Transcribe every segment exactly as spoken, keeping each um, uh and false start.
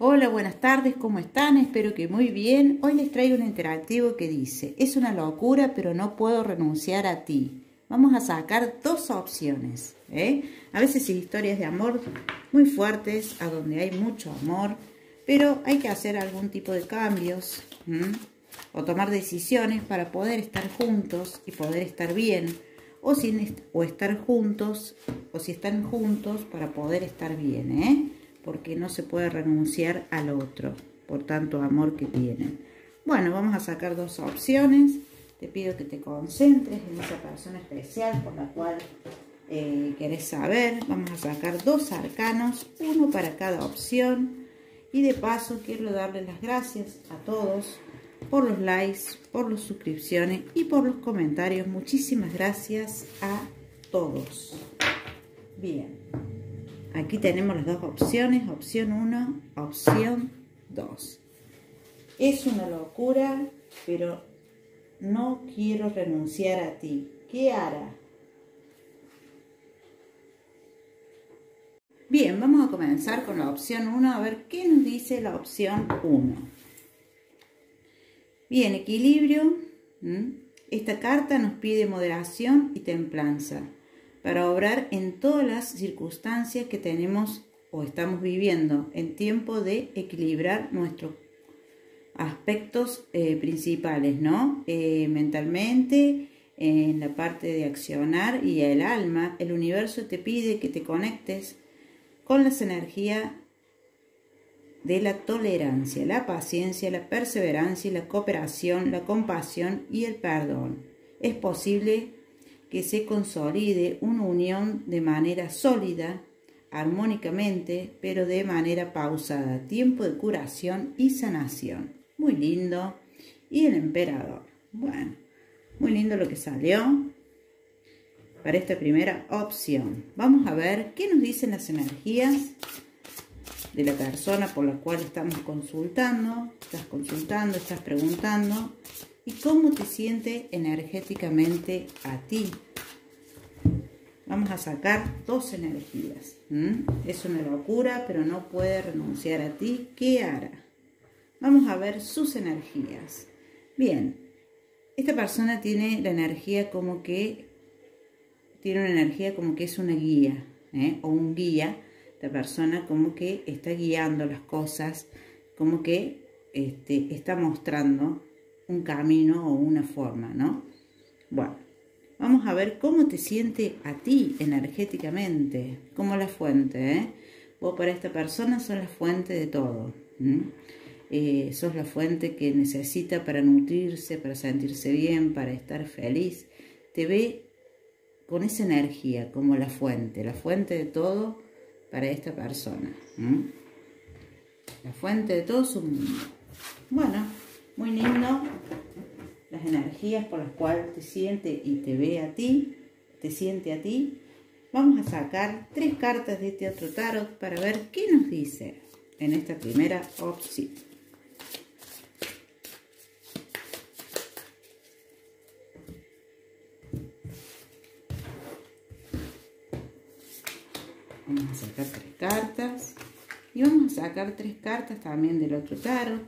Hola, buenas tardes, ¿cómo están? Espero que muy bien. Hoy les traigo un interactivo que dice: es una locura, pero no puedo renunciar a ti. Vamos a sacar dos opciones, ¿eh? A veces hay historias de amor muy fuertes, a donde hay mucho amor, pero hay que hacer algún tipo de cambios, ¿m? o tomar decisiones para poder estar juntos y poder estar bien, o, sin, o estar juntos, o si están juntos para poder estar bien, ¿eh? Porque no se puede renunciar al otro por tanto amor que tienen. Bueno, vamos a sacar dos opciones. Te pido que te concentres en esa persona especial por la cual eh, querés saber. Vamos a sacar dos arcanos, uno para cada opción. Y de paso quiero darles las gracias a todos por los likes, por las suscripciones y por los comentarios. Muchísimas gracias a todos. Bien. Aquí tenemos las dos opciones, opción uno, opción dos. Es una locura, pero no quiero renunciar a ti. ¿Qué hará? Bien, vamos a comenzar con la opción uno, a ver qué nos dice la opción uno. Bien, equilibrio. Esta carta nos pide moderación y templanza para obrar en todas las circunstancias que tenemos o estamos viviendo, en tiempo de equilibrar nuestros aspectos eh, principales, ¿no? Eh, mentalmente, en la parte de accionar y el alma. El universo te pide que te conectes con las energías de la tolerancia, la paciencia, la perseverancia, la cooperación, la compasión y el perdón. Es posible que se consolide una unión de manera sólida, armónicamente, pero de manera pausada. Tiempo de curación y sanación. Muy lindo. Y el emperador. Bueno, muy lindo lo que salió para esta primera opción. Vamos a ver qué nos dicen las energías de la persona por la cual estamos consultando. Estás consultando, estás preguntando. ¿Y cómo te siente energéticamente a ti? Vamos a sacar dos energías. ¿Mm? Es una locura, pero no puede renunciar a ti. ¿Qué hará? Vamos a ver sus energías. Bien, esta persona tiene la energía como que, tiene una energía como que es una guía, ¿eh? o un guía. Esta persona como que está guiando las cosas, como que este, está mostrando un camino o una forma, ¿no? Bueno, vamos a ver cómo te siente a ti energéticamente, como la fuente, ¿eh? Vos para esta persona sos la fuente de todo, eh, sos la fuente que necesita para nutrirse, para sentirse bien, para estar feliz. Te ve con esa energía como la fuente, la fuente de todo para esta persona. ¿Mm? La fuente de todo su mundo. Bueno, muy lindo las energías por las cuales te siente y te ve a ti, te siente a ti. Vamos a sacar tres cartas de este otro tarot para ver qué nos dice en esta primera opción. Vamos a sacar tres cartas y vamos a sacar tres cartas también del otro tarot.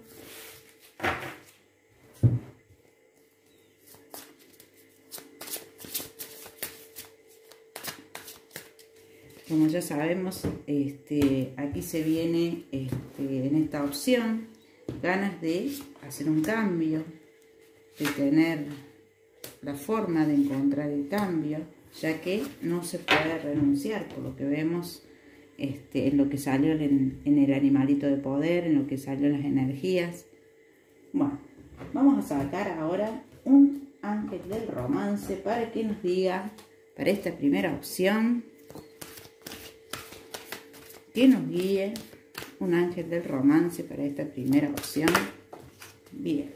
Como ya sabemos, este, aquí se viene este, en esta opción ganas de hacer un cambio, de tener la forma de encontrar el cambio, ya que no se puede renunciar, por lo que vemos este, en lo que salió en, en el animalito de poder, en lo que salió las energías. Bueno, vamos a sacar ahora un ángel del romance para que nos diga, para esta primera opción, que nos guíe un ángel del romance para esta primera opción. Bien.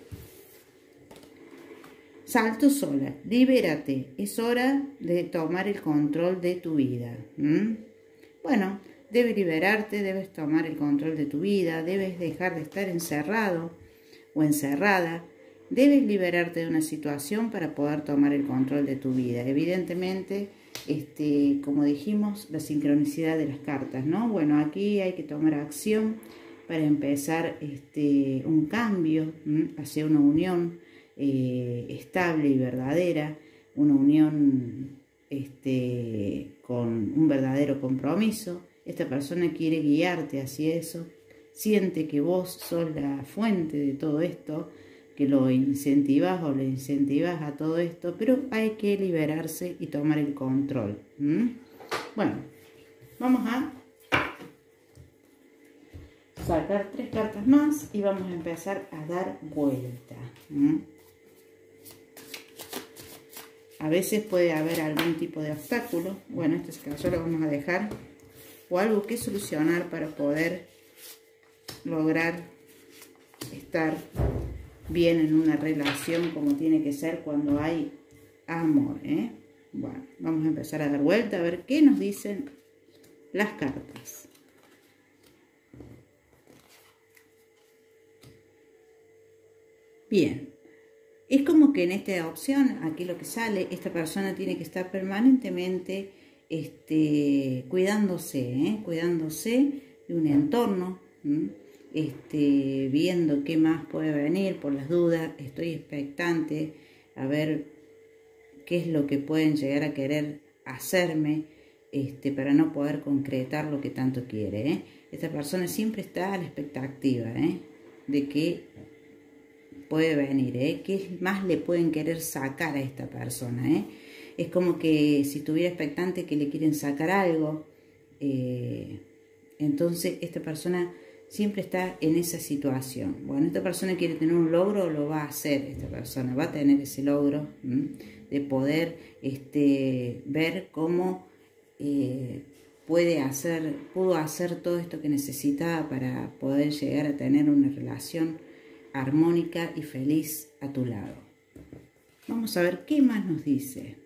Salto sola, libérate. Es hora de tomar el control de tu vida. ¿Mm? Bueno, debes liberarte, debes tomar el control de tu vida, debes dejar de estar encerrado o encerrada. Debes liberarte de una situación para poder tomar el control de tu vida. Evidentemente, este, como dijimos, la sincronicidad de las cartas, ¿no? Bueno, aquí hay que tomar acción para empezar este, un cambio ¿m? hacia una unión eh, estable y verdadera, una unión este, con un verdadero compromiso. Esta persona quiere guiarte hacia eso, siente que vos sos la fuente de todo esto, que lo incentivas o le incentivas a todo esto, pero hay que liberarse y tomar el control. ¿Mm? Bueno, vamos a sacar tres cartas más y vamos a empezar a dar vuelta. ¿Mm? A veces puede haber algún tipo de obstáculo, bueno, en este caso lo vamos a dejar, o algo que solucionar para poder lograr estar bien en una relación como tiene que ser cuando hay amor, ¿eh? Bueno, vamos a empezar a dar vuelta a ver qué nos dicen las cartas. Bien, es como que en esta opción, aquí lo que sale, esta persona tiene que estar permanentemente este, cuidándose, ¿eh? cuidándose de un entorno, ¿m? Este, viendo qué más puede venir por las dudas. Estoy expectante a ver qué es lo que pueden llegar a querer hacerme este, para no poder concretar lo que tanto quiere. ¿eh? Esta persona siempre está a la expectativa ¿eh? de qué puede venir, ¿eh? qué más le pueden querer sacar a esta persona. ¿eh? Es como que si estuviera expectante que le quieren sacar algo, eh, entonces esta persona siempre está en esa situación. Bueno, esta persona quiere tener un logro, lo va a hacer. Esta persona va a tener ese logro ¿m? de poder este, ver cómo eh, puede hacer, pudo hacer todo esto que necesitaba para poder llegar a tener una relación armónica y feliz a tu lado. Vamos a ver qué más nos dice.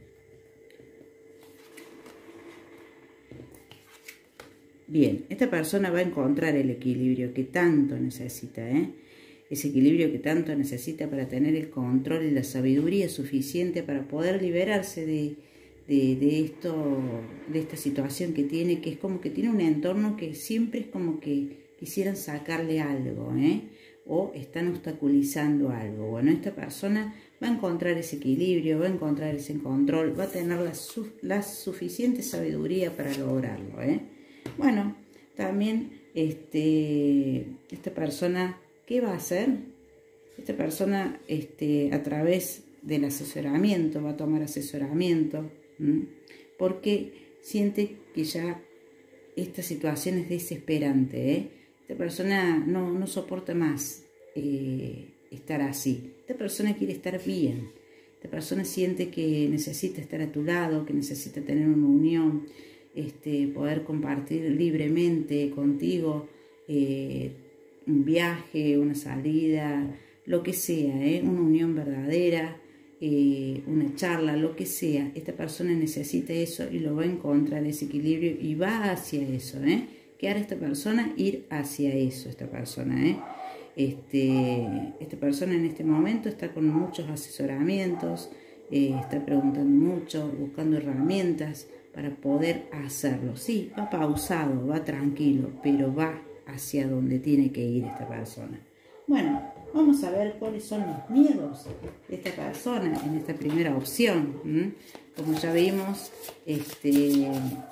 Bien, esta persona va a encontrar el equilibrio que tanto necesita, ¿eh? Ese equilibrio que tanto necesita para tener el control y la sabiduría suficiente para poder liberarse de, de, de esto, de esta situación que tiene, que es como que tiene un entorno que siempre es como que quisieran sacarle algo, ¿eh? O están obstaculizando algo. Bueno, esta persona va a encontrar ese equilibrio, va a encontrar ese control, va a tener la, su, la suficiente sabiduría para lograrlo, ¿eh? Bueno, también este, esta persona, ¿qué va a hacer? Esta persona este, a través del asesoramiento, va a tomar asesoramiento, ¿m? porque siente que ya esta situación es desesperante, ¿eh? Esta persona no, no soporta más eh, estar así. Esta persona quiere estar bien. Esta persona siente que necesita estar a tu lado, que necesita tener una unión, este, poder compartir libremente contigo eh, un viaje, una salida, lo que sea, ¿eh? una unión verdadera, eh, una charla, lo que sea. Esta persona necesita eso y lo va a encontrar, ese equilibrio, y va hacia eso, ¿eh? ¿Qué hará esta persona? Ir hacia eso, esta persona, ¿eh? Este, esta persona en este momento está con muchos asesoramientos, eh, está preguntando mucho, buscando herramientas para poder hacerlo. Sí, va pausado, va tranquilo, pero va hacia donde tiene que ir esta persona. Bueno, vamos a ver cuáles son los miedos de esta persona en esta primera opción. ¿Mm? Como ya vimos, este,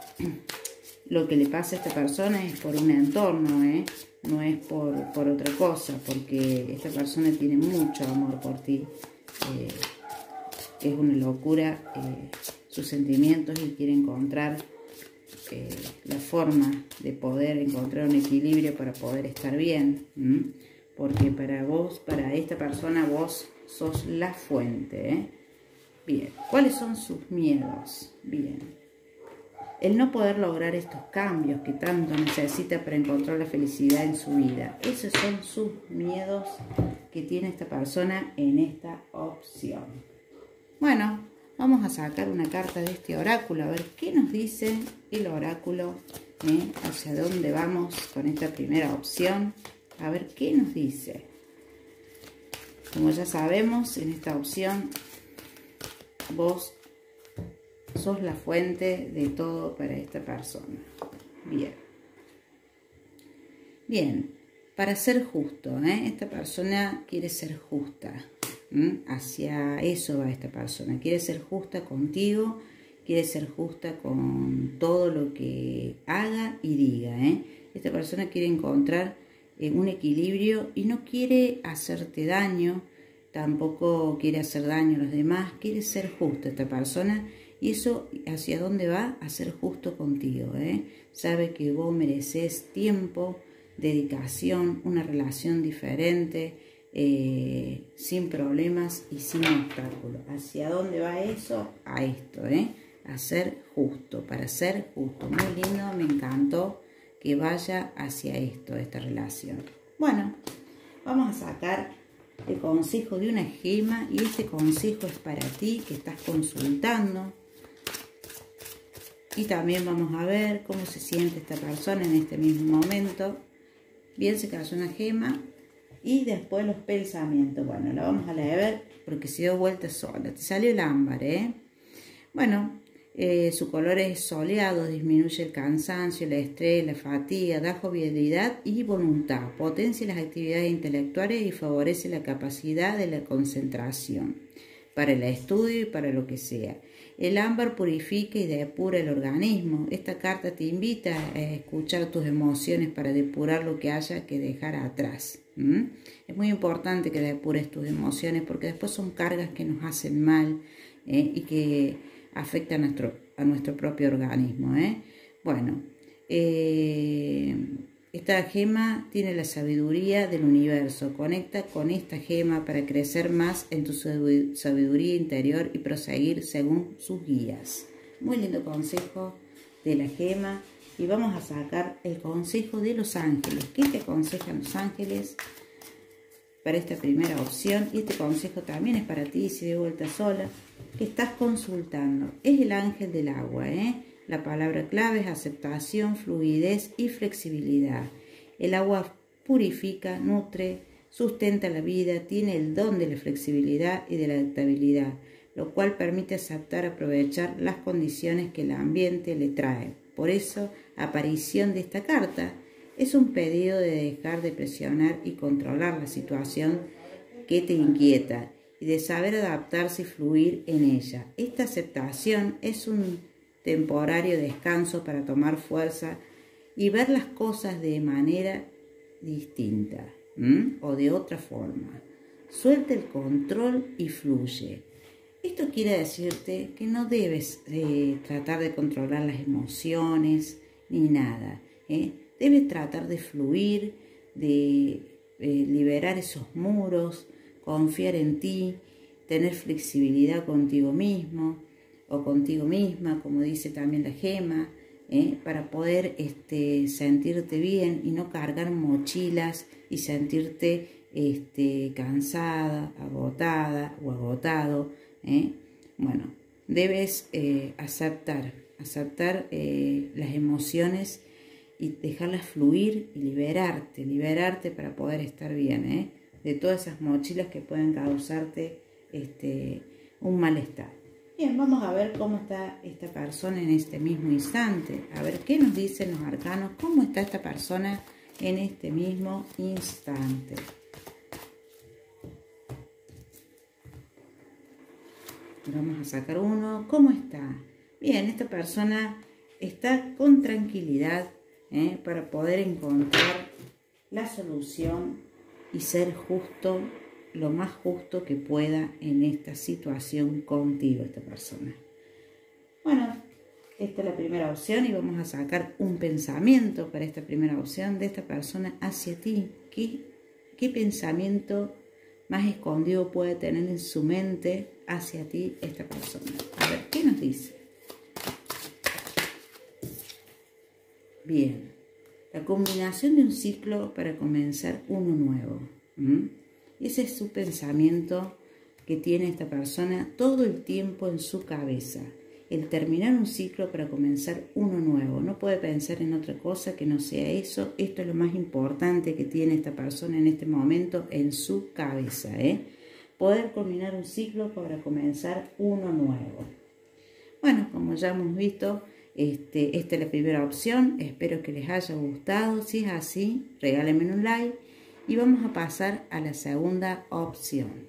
lo que le pasa a esta persona es por un entorno, ¿eh? no es por, por otra cosa, porque esta persona tiene mucho amor por ti. Eh, es una locura eh, sus sentimientos y quiere encontrar eh, la forma de poder encontrar un equilibrio para poder estar bien. ¿m? Porque para vos, para esta persona, vos sos la fuente. ¿eh? Bien, ¿cuáles son sus miedos? Bien, el no poder lograr estos cambios que tanto necesita para encontrar la felicidad en su vida. Esos son sus miedos que tiene esta persona en esta opción. Bueno, vamos a sacar una carta de este oráculo, a ver qué nos dice el oráculo, ¿eh? hacia dónde vamos con esta primera opción, a ver qué nos dice. Como ya sabemos, en esta opción vos sos la fuente de todo para esta persona. Bien. Bien, para ser justo, ¿eh? Esta persona quiere ser justa. ¿Mm? Hacia eso va esta persona. Quiere ser justa contigo, quiere ser justa con todo lo que haga y diga, ¿eh? Esta persona quiere encontrar eh, un equilibrio y no quiere hacerte daño, tampoco quiere hacer daño a los demás, quiere ser justa esta persona. Y eso, ¿hacia dónde va? A ser justo contigo, ¿eh? Sabe que vos mereces tiempo, dedicación, una relación diferente, eh, sin problemas y sin obstáculos. ¿Hacia dónde va eso? A esto, ¿eh? A ser justo, para ser justo. Muy lindo, me encantó que vaya hacia esto, esta relación. Bueno, vamos a sacar el consejo de una gema y este consejo es para ti que estás consultando. Y también vamos a ver cómo se siente esta persona en este mismo momento. Bien, se cayó una gema. Y después los pensamientos. Bueno, la vamos a leer porque se dio vuelta sola. Te salió el ámbar, ¿eh? Bueno, eh, su color es soleado, disminuye el cansancio, el estrés, la fatiga, da jovialidad y voluntad. Potencia las actividades intelectuales y favorece la capacidad de la concentración para el estudio y para lo que sea. El ámbar purifica y depura el organismo. Esta carta te invita a escuchar tus emociones para depurar lo que haya que dejar atrás. ¿Mm? Es muy importante que depures tus emociones porque después son cargas que nos hacen mal, ¿eh? Y que afectan a nuestro, a nuestro propio organismo, ¿eh? Bueno, eh, esta gema tiene la sabiduría del universo. Conecta con esta gema para crecer más en tu sabiduría interior y proseguir según sus guías. Muy lindo consejo de la gema. Y vamos a sacar el consejo de los ángeles. ¿Qué te aconsejan los ángeles para esta primera opción? Y este consejo también es para ti, si de vuelta sola, que estás consultando. Es el ángel del agua, ¿eh? La palabra clave es aceptación, fluidez y flexibilidad. El agua purifica, nutre, sustenta la vida, tiene el don de la flexibilidad y de la adaptabilidad, lo cual permite aceptar, aprovechar las condiciones que el ambiente le trae. Por eso, la aparición de esta carta es un pedido de dejar de presionar y controlar la situación que te inquieta y de saber adaptarse y fluir en ella. Esta aceptación es un temporario descanso para tomar fuerza y ver las cosas de manera distinta, ¿m? O de otra forma. Suelta el control y fluye. Esto quiere decirte que no debes eh, tratar de controlar las emociones ni nada, ¿eh? Debes tratar de fluir, de eh, liberar esos muros, confiar en ti, tener flexibilidad contigo mismo o contigo misma, como dice también la gema, ¿eh? Para poder este, sentirte bien y no cargar mochilas y sentirte este, cansada, agotada o agotado, ¿eh? Bueno, debes eh, aceptar, aceptar eh, las emociones y dejarlas fluir y liberarte, liberarte para poder estar bien, ¿eh? De todas esas mochilas que pueden causarte este, un malestar. Bien, vamos a ver cómo está esta persona en este mismo instante. A ver qué nos dicen los arcanos, cómo está esta persona en este mismo instante. Vamos a sacar uno. ¿Cómo está? Bien, esta persona está con tranquilidad, ¿eh? Para poder encontrar la solución y ser justo, lo más justo que pueda en esta situación contigo, esta persona. Bueno, esta es la primera opción y vamos a sacar un pensamiento para esta primera opción de esta persona hacia ti. ¿Qué, qué pensamiento más escondido puede tener en su mente hacia ti esta persona? A ver, ¿qué nos dice? Bien, la combinación de un ciclo para comenzar uno nuevo. ¿Mm? Ese es su pensamiento que tiene esta persona todo el tiempo en su cabeza. El terminar un ciclo para comenzar uno nuevo. No puede pensar en otra cosa que no sea eso. Esto es lo más importante que tiene esta persona en este momento en su cabeza, ¿eh? Poder culminar un ciclo para comenzar uno nuevo. Bueno, como ya hemos visto, Este, esta es la primera opción, espero que les haya gustado. Si es así, regálenme un like y vamos a pasar a la segunda opción.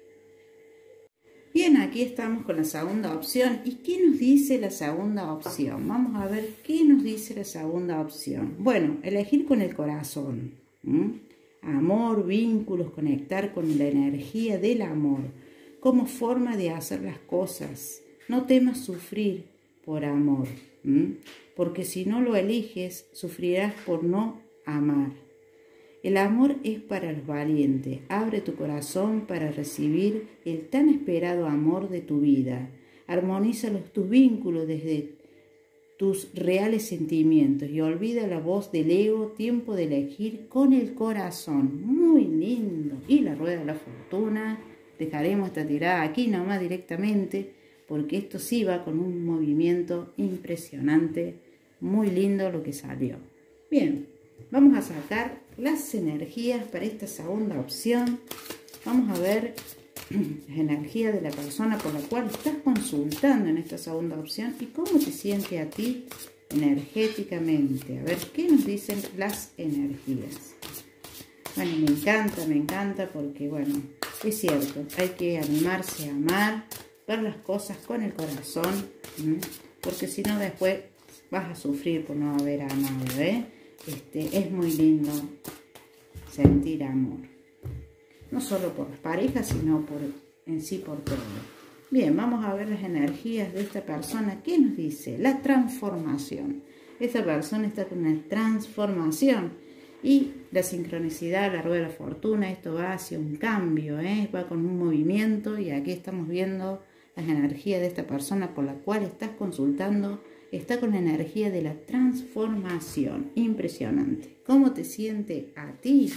Bien, aquí estamos con la segunda opción. ¿Y qué nos dice la segunda opción? Vamos a ver qué nos dice la segunda opción. Bueno, elegir con el corazón. ¿Mm? Amor, vínculos, conectar con la energía del amor como forma de hacer las cosas. No temas sufrir por amor, ¿Mm? porque si no lo eliges, sufrirás por no amar. El amor es para los valientes. Abre tu corazón para recibir el tan esperado amor de tu vida. Armoniza los, tus vínculos desde tus reales sentimientos y olvida la voz del ego. Tiempo de elegir con el corazón. Muy lindo. Y la rueda de la fortuna. Dejaremos esta tirada aquí nomás directamente, porque esto sí va con un movimiento impresionante. Muy lindo lo que salió. Bien, vamos a sacar las energías para esta segunda opción. Vamos a ver las energías de la persona por la cual estás consultando en esta segunda opción y cómo te siente a ti energéticamente. A ver qué nos dicen las energías. Bueno, me encanta, me encanta porque, bueno, es cierto, hay que animarse a amar, ver las cosas con el corazón, ¿sí? Porque si no después vas a sufrir por no haber amado, ¿eh? Este, es muy lindo sentir amor. No solo por las parejas, sino por, en sí por todo. Bien, vamos a ver las energías de esta persona. ¿Qué nos dice? La transformación. Esta persona está con una transformación. Y la sincronicidad, la rueda de la fortuna, esto va hacia un cambio, ¿eh? Va con un movimiento. Y aquí estamos viendo las energías de esta persona por la cual estás consultando. Está con la energía de la transformación. Impresionante. ¿Cómo te siente a ti?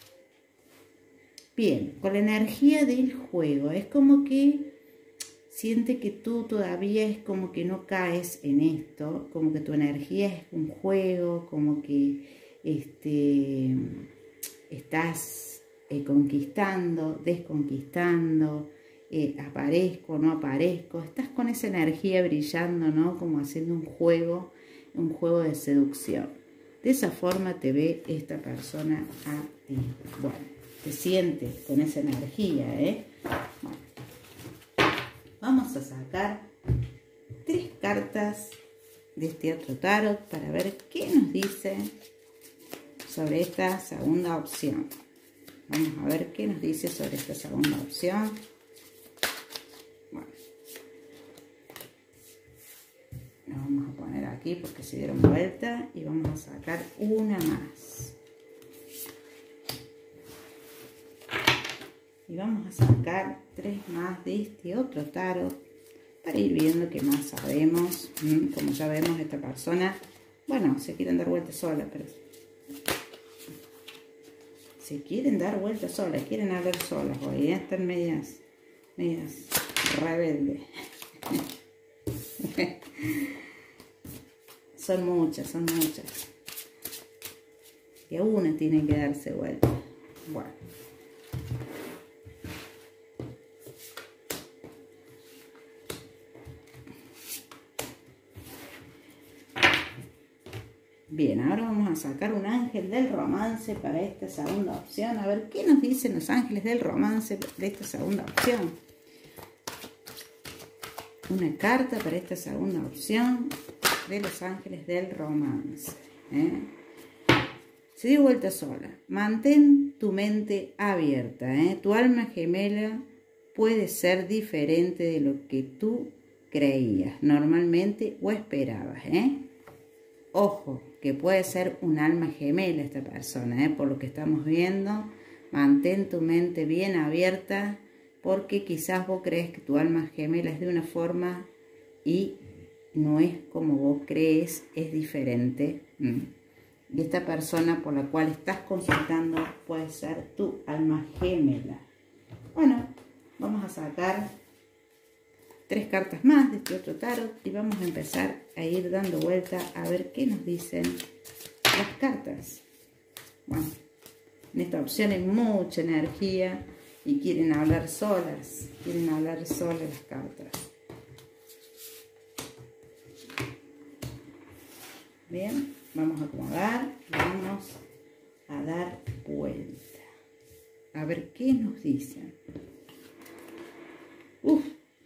Bien, con la energía del juego. Es como que siente que tú todavía es como que no caes en esto. Como que tu energía es un juego. Como que este, estás eh, conquistando, desconquistando. Eh, aparezco, no aparezco, estás con esa energía brillando, ¿no? Como haciendo un juego, un juego de seducción. De esa forma te ve esta persona a ti. Bueno, te sientes con esa energía, ¿eh? Bueno, vamos a sacar tres cartas de este otro tarot para ver qué nos dice sobre esta segunda opción. Vamos a ver qué nos dice sobre esta segunda opción. Vamos a poner aquí porque se dieron vuelta y vamos a sacar una más. Y vamos a sacar tres más de este otro tarot para ir viendo qué más sabemos. Como ya vemos, esta persona, bueno, se quieren dar vuelta sola, pero se quieren dar vuelta sola, quieren hablar solas hoy, ¿eh? Están medias, medias rebeldes. Son muchas, son muchas. Y a una tiene que darse vuelta. Bueno. Bien, ahora vamos a sacar un ángel del romance para esta segunda opción. A ver qué nos dicen los ángeles del romance de esta segunda opción. Una carta para esta segunda opción de los ángeles del romance. ¿eh? Se dio vuelta sola. Mantén tu mente abierta. ¿eh? Tu alma gemela puede ser diferente de lo que tú creías normalmente o esperabas. ¿eh? Ojo, que puede ser un alma gemela esta persona. ¿eh? Por lo que estamos viendo, mantén tu mente bien abierta, porque quizás vos crees que tu alma gemela es de una forma y no es como vos crees, es diferente. Mm. Y esta persona por la cual estás consultando puede ser tu alma gemela. Bueno, vamos a sacar tres cartas más de este otro tarot y vamos a empezar a ir dando vuelta a ver qué nos dicen las cartas. Bueno, en esta opción hay mucha energía y quieren hablar solas, quieren hablar solas las cartas. Bien, vamos a acomodar, vamos a dar vuelta. A ver qué nos dicen. Uf.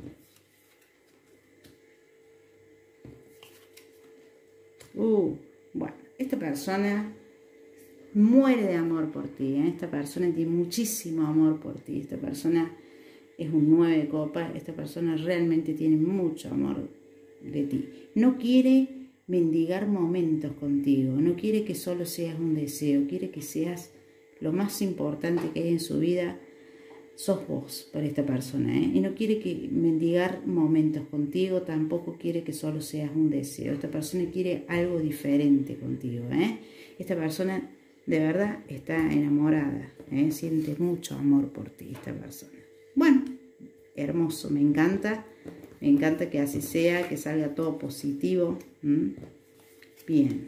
Uh, bueno, esta persona muere de amor por ti, ¿eh? Esta persona tiene muchísimo amor por ti. Esta persona es un nueve de copas. Esta persona realmente tiene mucho amor de ti. No quiere mendigar momentos contigo. No quiere que solo seas un deseo. Quiere que seas lo más importante que hay en su vida. Sos vos para esta persona, ¿eh? Y no quiere que mendigar momentos contigo. Tampoco quiere que solo seas un deseo. Esta persona quiere algo diferente contigo, ¿eh? Esta persona de verdad está enamorada, ¿eh? Siente mucho amor por ti esta persona. Bueno, hermoso, me encanta. Me encanta que así sea, que salga todo positivo. ¿Mm? Bien.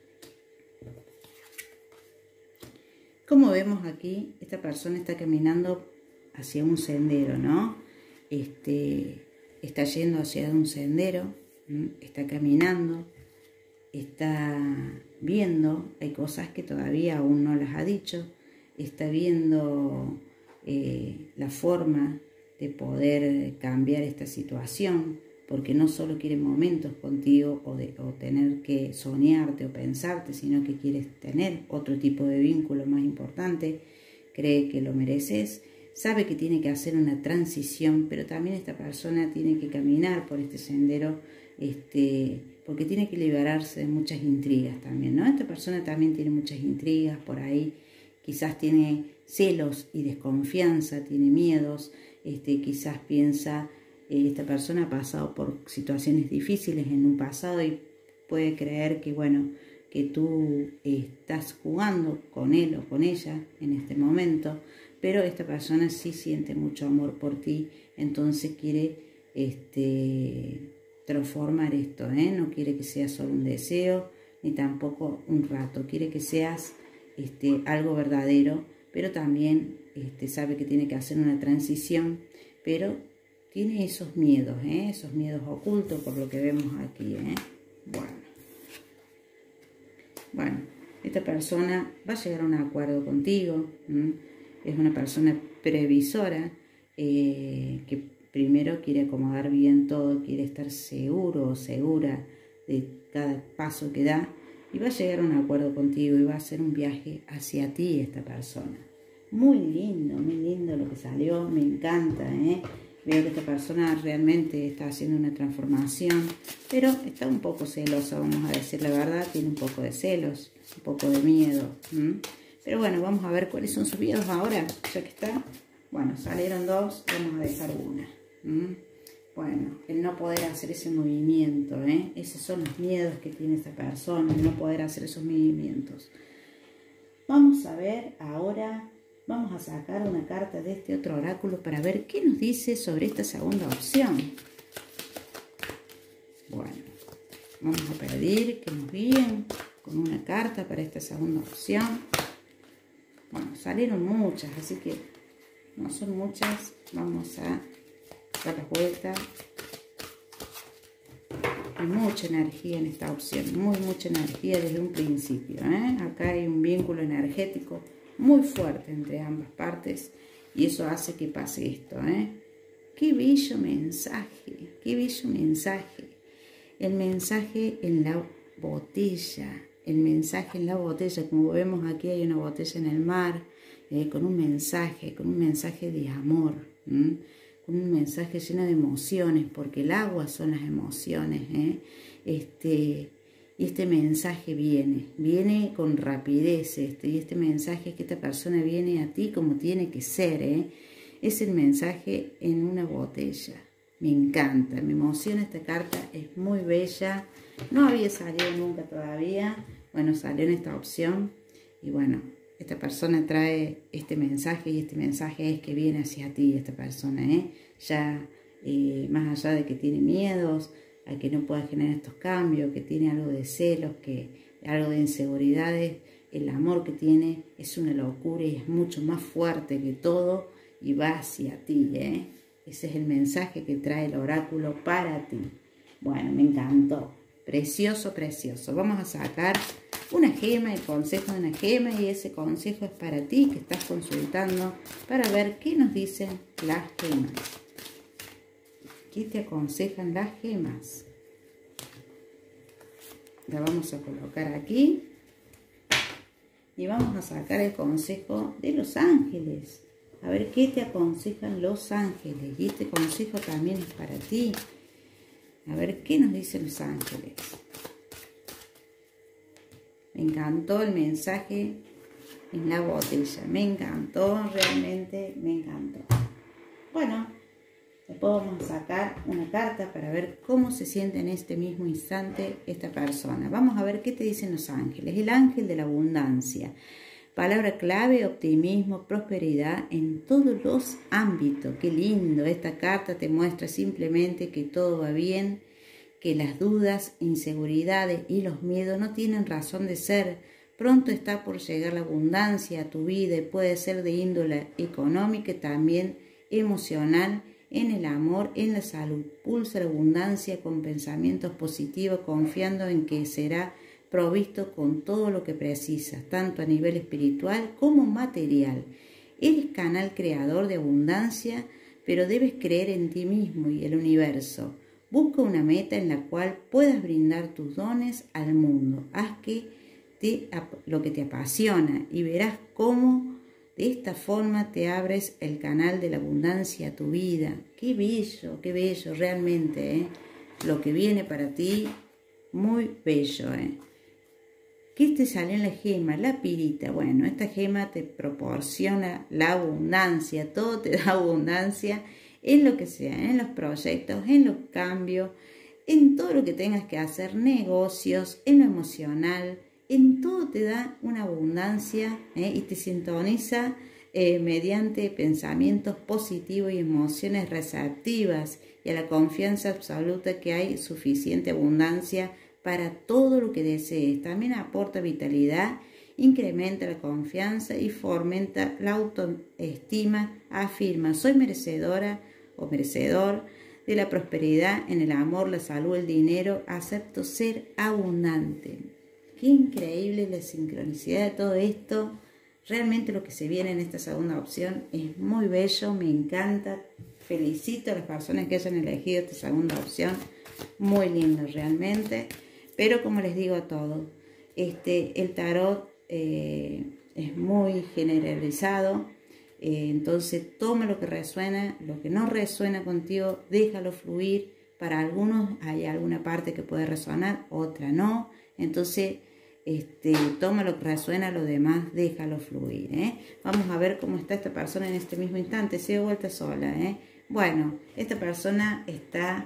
Como vemos aquí, esta persona está caminando hacia un sendero, ¿no? Este, está yendo hacia un sendero, ¿m? Está caminando, está viendo, hay cosas que todavía aún no las ha dicho, está viendo eh, la forma de poder cambiar esta situación, porque no solo quiere momentos contigo o, de, o tener que soñarte o pensarte, sino que quieres tener otro tipo de vínculo más importante, cree que lo mereces, sabe que tiene que hacer una transición, pero también esta persona tiene que caminar por este sendero, este, porque tiene que liberarse de muchas intrigas también, ¿no? Esta persona también tiene muchas intrigas por ahí, quizás tiene celos y desconfianza, tiene miedos, este, quizás piensa, eh, esta persona ha pasado por situaciones difíciles en un pasado y puede creer que, bueno, que tú eh, estás jugando con él o con ella en este momento, pero esta persona sí siente mucho amor por ti, entonces quiere este, transformar esto, ¿eh? No quiere que sea solo un deseo, ni tampoco un rato, quiere que seas este, algo verdadero, pero también este, sabe que tiene que hacer una transición, pero tiene esos miedos, ¿eh? Esos miedos ocultos por lo que vemos aquí, ¿eh? Bueno. Bueno, esta persona va a llegar a un acuerdo contigo, ¿m? Es una persona previsora, eh, que primero quiere acomodar bien todo, quiere estar seguro o segura de cada paso que da y va a llegar a un acuerdo contigo y va a hacer un viaje hacia ti esta persona. Muy lindo, muy lindo lo que salió, me encanta, ¿eh? Veo que esta persona realmente está haciendo una transformación, pero está un poco celosa, vamos a decir la verdad, tiene un poco de celos, un poco de miedo. ¿Mm? Pero bueno, vamos a ver cuáles son sus miedos ahora, ya que está. Bueno, salieron dos, vamos a dejar una. ¿Mm? Bueno, el no poder hacer ese movimiento, ¿eh? Esos son los miedos que tiene esta persona, el no poder hacer esos movimientos. Vamos a ver ahora... Vamos a sacar una carta de este otro oráculo para ver qué nos dice sobre esta segunda opción. Bueno, vamos a pedir que nos guíen con una carta para esta segunda opción. Bueno, salieron muchas, así que no son muchas. Vamos a dar la vuelta. Hay mucha energía en esta opción, muy mucha energía desde un principio, ¿eh? Acá hay un vínculo energético muy fuerte entre ambas partes y eso hace que pase esto, ¿eh? Qué bello mensaje, qué bello mensaje. El mensaje en la botella, el mensaje en la botella, como vemos aquí hay una botella en el mar, eh, con un mensaje, con un mensaje de amor, ¿m? Con un mensaje lleno de emociones, porque el agua son las emociones, ¿eh? Este... Y este mensaje viene, viene con rapidez, este, y este mensaje es que esta persona viene a ti como tiene que ser, ¿eh? Es el mensaje en una botella. Me encanta, me emociona esta carta, es muy bella. No había salido nunca todavía, bueno, salió en esta opción. Y bueno, esta persona trae este mensaje y este mensaje es que viene hacia ti esta persona, ¿eh? Ya, eh, más allá de que tiene miedos, a que no pueda generar estos cambios, que tiene algo de celos, que algo de inseguridades, el amor que tiene es una locura y es mucho más fuerte que todo y va hacia ti, ¿eh? Ese es el mensaje que trae el oráculo para ti. Bueno, me encantó, Precioso, precioso. Vamos a sacar una gema, el consejo de una gema, y ese consejo es para ti que estás consultando para ver qué nos dicen las gemas. ¿Qué te aconsejan las gemas? La vamos a colocar aquí y vamos a sacar el consejo de los ángeles. A ver qué te aconsejan los ángeles. Y este consejo también es para ti. A ver qué nos dicen los ángeles. Me encantó el mensaje en la botella. Me encantó, realmente me encantó. Bueno, después vamos a sacar una carta para ver cómo se siente en este mismo instante esta persona. Vamos a ver qué te dicen los ángeles. El ángel de la abundancia. Palabra clave, optimismo, prosperidad en todos los ámbitos. Qué lindo. Esta carta te muestra simplemente que todo va bien, que las dudas, inseguridades y los miedos no tienen razón de ser. Pronto está por llegar la abundancia a tu vida y puede ser de índole económica y también emocional, en el amor, en la salud. Pulsa la abundancia con pensamientos positivos, confiando en que será provisto con todo lo que precisas, tanto a nivel espiritual como material. Eres canal creador de abundancia, pero debes creer en ti mismo y el universo. Busca una meta en la cual puedas brindar tus dones al mundo. Haz que te, lo que te apasiona y verás cómo de esta forma te abres el canal de la abundancia a tu vida. Qué bello, qué bello realmente, ¿eh? Lo que viene para ti, muy bello, ¿eh? ¿Qué te salió en la gema? La pirita. Bueno, esta gema te proporciona la abundancia, todo te da abundancia en lo que sea, en los proyectos, en los cambios, en todo lo que tengas que hacer, negocios, en lo emocional, en todo te da una abundancia, ¿eh? Y te sintoniza eh, mediante pensamientos positivos y emociones receptivas y a la confianza absoluta que hay suficiente abundancia para todo lo que desees. También aporta vitalidad, incrementa la confianza y fomenta la autoestima. Afirma, soy merecedora o merecedor de la prosperidad en el amor, la salud, el dinero. Acepto ser abundante. Qué increíble la sincronicidad de todo esto. Realmente lo que se viene en esta segunda opción es muy bello, me encanta. Felicito a las personas que hayan elegido esta segunda opción. Muy lindo realmente. Pero como les digo a todos, este, el tarot eh, es muy generalizado. Eh, entonces toma lo que resuena, lo que no resuena contigo, déjalo fluir. Para algunos hay alguna parte que puede resonar, otra no. Entonces este, toma lo que resuena, lo demás déjalo fluir, ¿eh? Vamos a ver cómo está esta persona en este mismo instante. Se dio vuelta sola, ¿eh? Bueno, esta persona está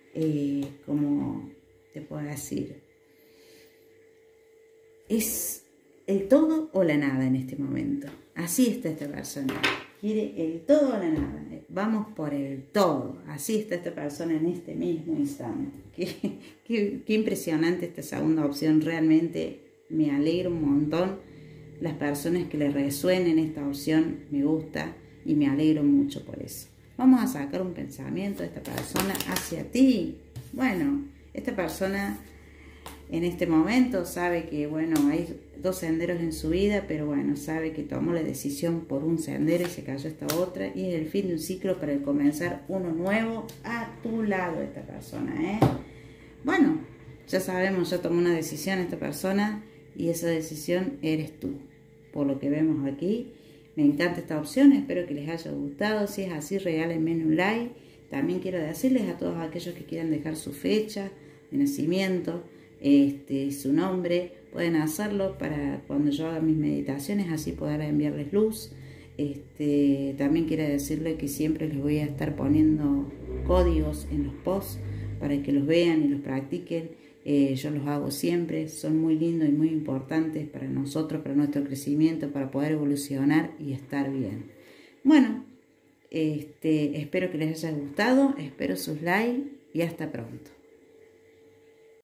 eh, como te puedo decir, es el todo o la nada en este momento. Así está esta persona. Quiere el todo o la nada. Vamos por el todo. Así está esta persona en este mismo instante. Qué, qué, qué impresionante esta segunda opción. Realmente me alegra un montón. Las personas que le resuenen esta opción me gusta y me alegro mucho por eso. Vamos a sacar un pensamiento de esta persona hacia ti. Bueno, esta persona en este momento sabe que, bueno, hay dos senderos en su vida, pero bueno, sabe que tomó la decisión por un sendero y se cayó esta otra, y es el fin de un ciclo para el comenzar uno nuevo a tu lado esta persona, ¿eh? Bueno, ya sabemos, ya tomó una decisión esta persona y esa decisión eres tú, por lo que vemos aquí. Me encanta esta opción, espero que les haya gustado. Si es así, regálenme un like. También quiero decirles a todos aquellos que quieran dejar su fecha de nacimiento, este, su nombre, pueden hacerlo para cuando yo haga mis meditaciones, así poder enviarles luz. Este, también quiero decirles que siempre les voy a estar poniendo códigos en los posts para que los vean y los practiquen. Eh, yo los hago siempre, son muy lindos y muy importantes para nosotros, para nuestro crecimiento, para poder evolucionar y estar bien. Bueno, este, espero que les haya gustado, espero sus likes y hasta pronto.